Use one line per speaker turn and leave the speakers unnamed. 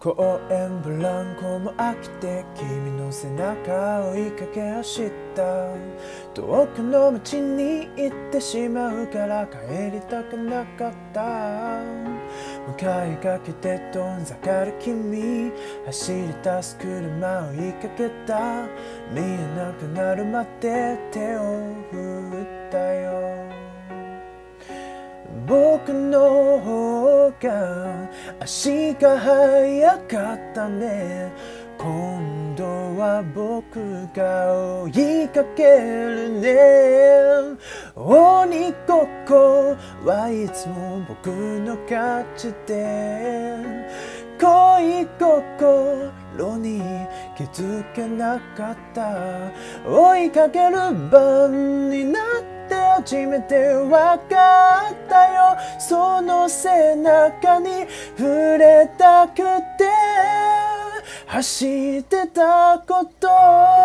公園ブランコも飽きて君の背中を追いかけ走った。遠くの街に行ってしまうから帰りたくなかった。向かいかけて遠ざかる君、走り出す車を追いかけた。見えなくなるまで手を振ったよ。僕の方が足が速かったね。今度は僕が追いかけるね。鬼ごっこはいつも僕の勝ちで、恋心に気づけなかった。追いかける番になって初めてわかったよ。その背中に触れたくて走ってたこと。